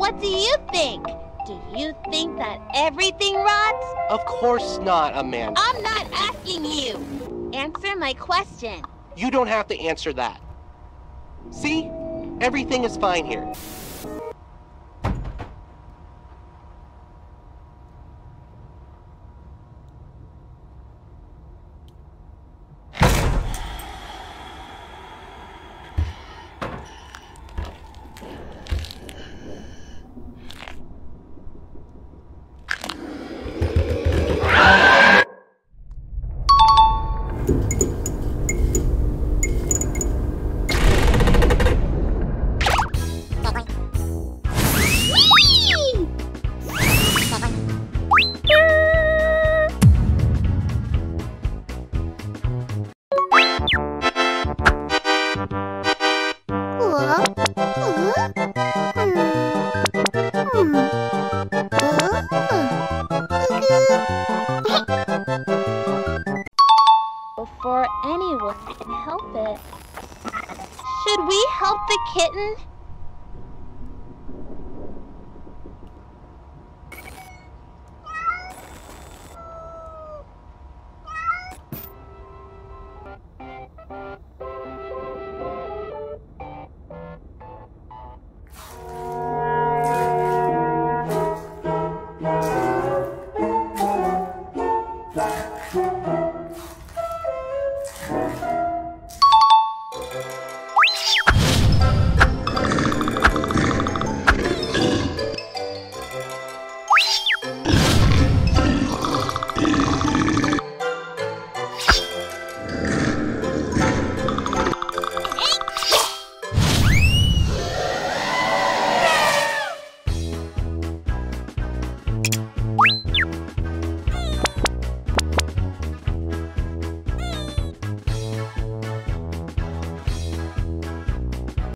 What do you think? Do you think that everything rots? Of course not, Amanda. I'm not asking you. Answer my question. You don't have to answer that. See? Everything is fine here. Before anyone can help it, should we help the kitten?